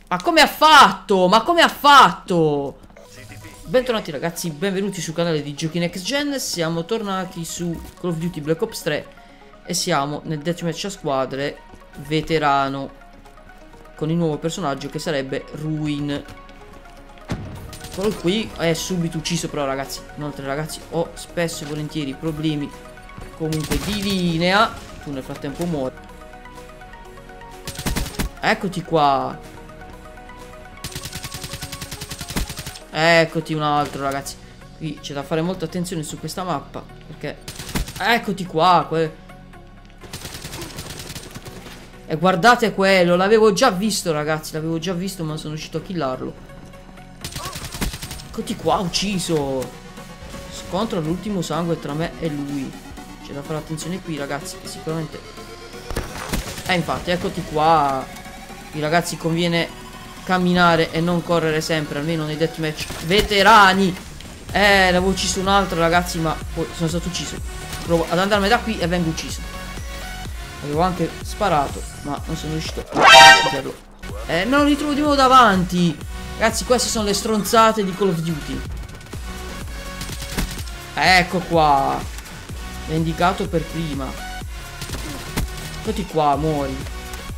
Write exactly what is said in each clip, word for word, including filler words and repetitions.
Ma come ha fatto? Ma come ha fatto? Bentornati ragazzi, benvenuti sul canale di Giochi Next Gen. Siamo tornati su Call of Duty Black Ops tre e siamo nel deathmatch a squadre veterano con il nuovo personaggio che sarebbe Ruin. Quello qui è subito ucciso, però ragazzi, inoltre ragazzi ho spesso e volentieri problemi comunque di linea. Tu nel frattempo muori. Eccoti qua. Eccoti un altro ragazzi. Qui c'è da fare molta attenzione su questa mappa, perché eccoti qua que... E guardate quello, l'avevo già visto ragazzi. L'avevo già visto ma sono riuscito a killarlo. Eccoti qua, ucciso. Scontro all'ultimo sangue tra me e lui. C'è da fare attenzione qui ragazzi, sicuramente. Eh infatti, eccoti qua. Qui ragazzi conviene camminare e non correre sempre, almeno nei deathmatch veterani. Eh, l'avevo ucciso un altro ragazzi, ma poi sono stato ucciso. Provo ad andarmene da qui e vengo ucciso. Avevo anche sparato, ma non sono riuscito a ucciderlo. Eh, non lo ritrovo di nuovo davanti. Ragazzi, queste sono le stronzate di Call of Duty. Ecco qua. Vendicato per prima. Eccoti qua, muori.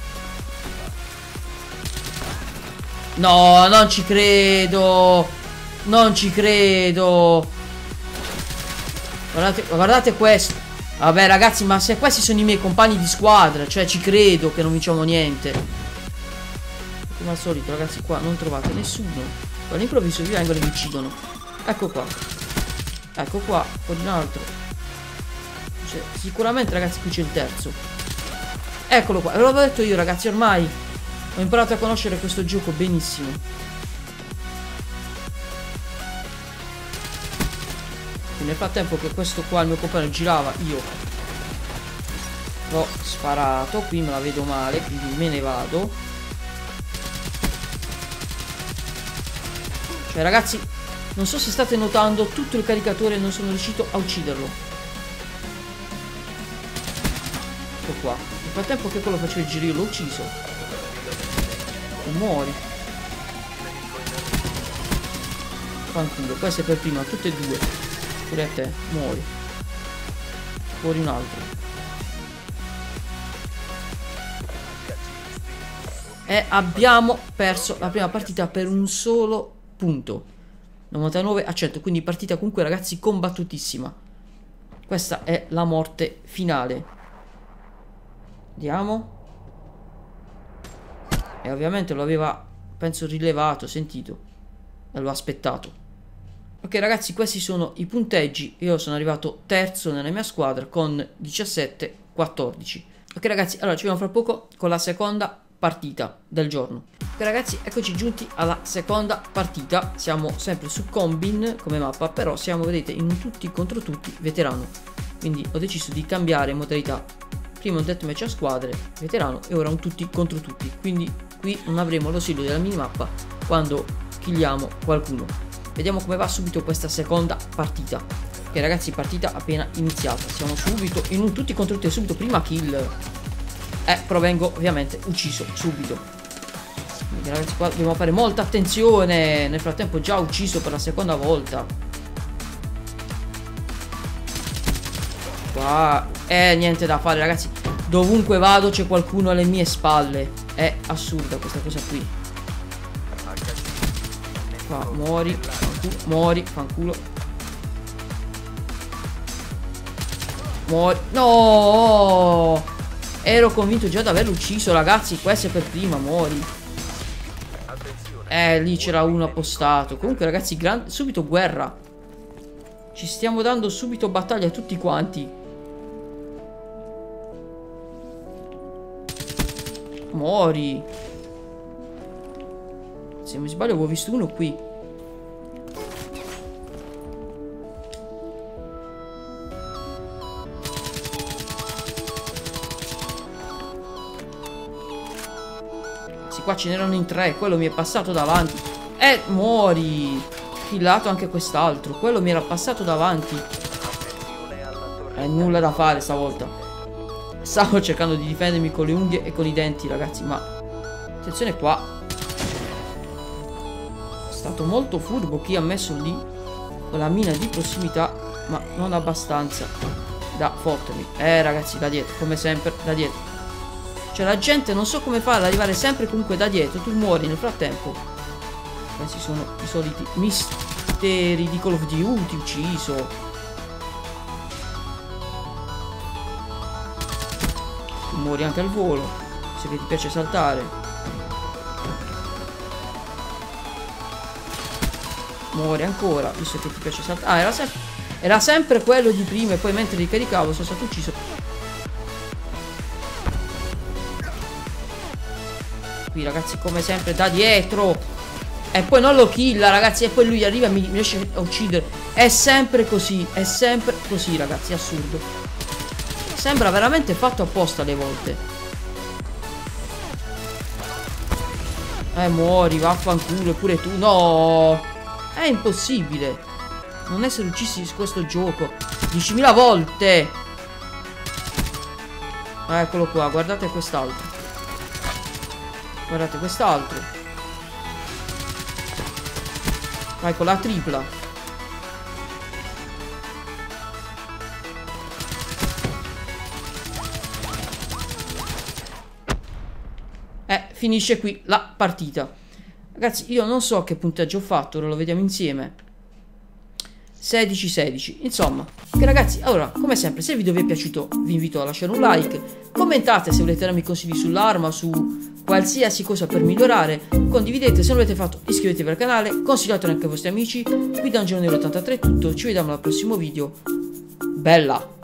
No, non ci credo. Non ci credo. Guardate, guardate questo. Vabbè ragazzi, ma se questi sono i miei compagni di squadra, cioè ci credo che non vinciamo niente. Come al solito ragazzi, qua non trovate nessuno. All'improvviso vi vengono e vi uccidono. Ecco qua. Ecco qua, poi un altro. Cioè, sicuramente ragazzi qui c'è il terzo. Eccolo qua, ve l'avevo detto io ragazzi, ormai ho imparato a conoscere questo gioco benissimo. E nel frattempo che questo qua, il mio compagno, girava, io l'ho sparato. Qui me la vedo male, quindi me ne vado. Cioè ragazzi, non so se state notando, tutto il caricatore non sono riuscito a ucciderlo. Ecco qua. Nel frattempo che quello faceva il giro io l'ho ucciso. Tu muori. Fanculo, questo è per prima, tutte e due. Pure a te, muori. Fuori un altro. E abbiamo perso la prima partita per un solo punto. novantanove a cento, quindi partita comunque ragazzi combattutissima. Questa è la morte finale. Andiamo. E ovviamente lo aveva, penso, rilevato, sentito. E l'ho aspettato. Ok ragazzi, questi sono i punteggi. Io sono arrivato terzo nella mia squadra con diciassette quattordici. Ok ragazzi, allora ci vediamo fra poco con la seconda partita del giorno. Ok ragazzi, eccoci giunti alla seconda partita. Siamo sempre su Combin come mappa, però siamo, vedete, in un tutti contro tutti veterano. Quindi ho deciso di cambiare modalità. Prima un deathmatch a squadre veterano e ora un tutti contro tutti. Quindi qui non avremo l'ausilio della minimappa quando killiamo qualcuno. Vediamo come va subito questa seconda partita. Ok ragazzi, partita appena iniziata. Siamo subito in un tutti contro tutti, subito prima kill. Eh, però vengo ovviamente ucciso subito. Quindi ragazzi qua dobbiamo fare molta attenzione. Nel frattempo già ucciso per la seconda volta. Qua eh, niente da fare ragazzi. Dovunque vado c'è qualcuno alle mie spalle. È assurda questa cosa qui. Qua muori, fanculo, muori, fanculo. Muori. No! Ero convinto già di averlo ucciso ragazzi. Questo è per prima, muori. Eh, lì c'era uno appostato. Comunque ragazzi, gran... subito guerra. Ci stiamo dando subito battaglia tutti quanti. Muori. Se non mi sbaglio avevo visto uno qui. Sì, qua ce n'erano in tre. Quello mi è passato davanti. Eh, muori. Killato anche quest'altro. Quello mi era passato davanti. Eh, nulla da fare stavolta. Stavo cercando di difendermi con le unghie e con i denti, ragazzi, ma attenzione qua. stato molto furbo chi ha messo lì la mina di prossimità, ma non abbastanza da fottermi. Eh ragazzi, da dietro, come sempre, da dietro. Cioè la gente non so come fa ad arrivare sempre comunque da dietro. Tu muori nel frattempo. Questi sono i soliti misteri di Call of Duty. Ucciso. Tu muori anche al volo, se ti piace saltare. Muori ancora, visto che ti piace saltare. Ah, era sempre, era sempre quello di prima. E poi mentre ricaricavo sono stato ucciso. Qui ragazzi, come sempre, da dietro. E poi non lo killa, ragazzi. E poi lui arriva e mi riesce a uccidere. È sempre così. È sempre così, ragazzi. È assurdo. Sembra veramente fatto apposta alle volte. Eh, muori, vaffanculo. Pure tu. No, è impossibile non essere uccisi su questo gioco diecimila volte. Eccolo qua, guardate quest'altro. Guardate quest'altro. Vai con la tripla. Eh, finisce qui la partita. Ragazzi, io non so che punteggio ho fatto, ora lo vediamo insieme. sedici sedici. Insomma, che ragazzi, allora, come sempre, se il video vi è piaciuto vi invito a lasciare un like. Commentate se volete darmi consigli sull'arma, su qualsiasi cosa per migliorare. Condividete, se non l'avete fatto iscrivetevi al canale, consigliatelo anche ai vostri amici. Qui da un giorno ottantatré è tutto, ci vediamo al prossimo video. Bella!